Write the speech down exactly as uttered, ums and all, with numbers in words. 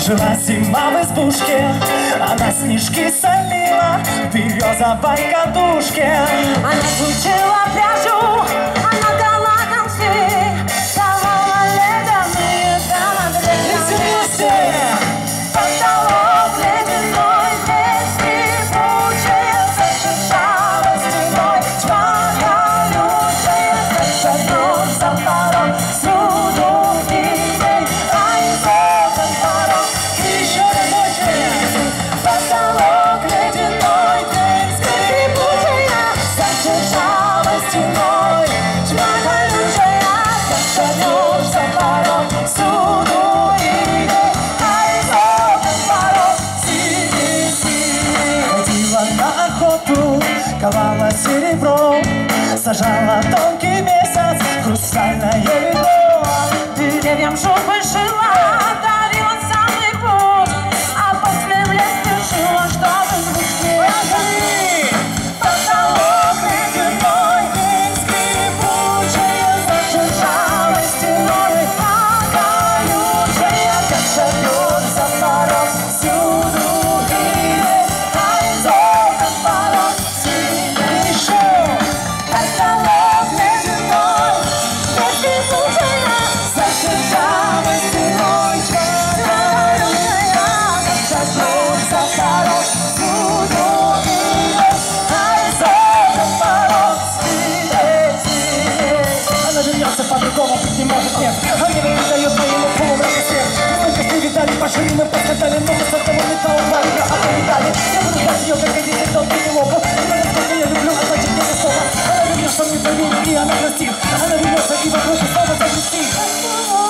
Жила зима в избушке, она снежки солила в березовой кадушке. Она сучила пряжу, она гала концы, давала ледяные танцы. Потолок ледяной, дверь скрипучая, зашуршала стеной, тьма колючая, зашагнулся порог, всюду идей, а из окон порог. Еще разочек. Потолок ледяной, дверь скрипучая, зашуршала стеной, тьма колючая, зашагнулся порог, всюду идей, а из окон порог. Синий, синий. Ходила на охоту, ковала серебро, сажала тонкий месяц, хрустальное ведро. Деревьям шубы шила, дарила самый путь, а после в лес спешила, чтобы звучать. Потолок ледяной, дверь скрипучая, зашуршала стеной, а колючая, как шагнется порог, всюду идет, а из окон порог. Синий еще. Потолок ледяной, дверь скрипучая, зашуршала стеной, тьма колючая, как шагнется порог, всюду идет, а из окон порог. Синий, синий. Она вернется по-другому, быть не может, нет. Она не дает моему полумраку свет. Сколько сны видали, пошли мы подсказали, но мы с этого металла варили, а повидали. Я буду ждать ее, как один долгий не лопал. И насколько я люблю, а значит не жестоко. Она вернется, мне поверит, и она простит. Она вернется, и вокруг снова загрустит.